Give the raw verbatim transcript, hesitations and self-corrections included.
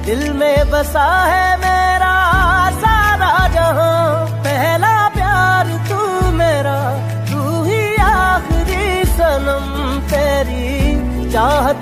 दिल में बसा है मेरा सारा जहां, पहला प्यार तू मेरा, तू ही आखिरी सनम, तेरी चाहत